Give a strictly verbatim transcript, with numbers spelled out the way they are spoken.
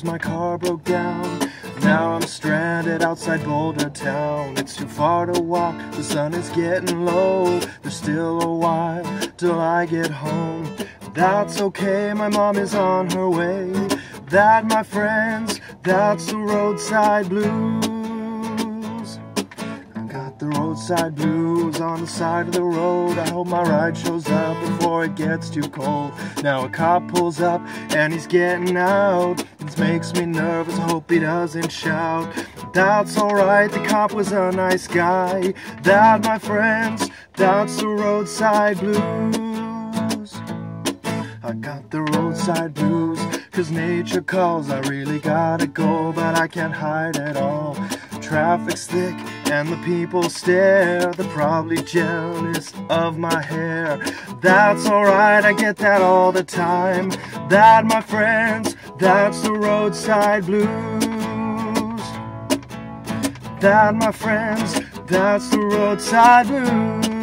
my car broke down. Now I'm stranded outside Boulder town. It's too far to walk, the sun is getting low. There's still a while till I get home. That's okay, my mom is on her way. That, my friends, that's the roadside blues. I got the roadside blues on the side of the road. I hope my ride shows up before it gets too cold. Now a cop pulls up and he's getting out. This makes me nervous, I hope he doesn't shout. That's alright, the cop was a nice guy. That, my friends, that's the roadside blues. I got the roadside blues, cause nature calls. I really gotta go, but I can't hide it all. Traffic's thick and the people stare. They're probably jealous of my hair. That's alright, I get that all the time. That, my friends, that's the roadside blues. That, my friends, that's the roadside blues.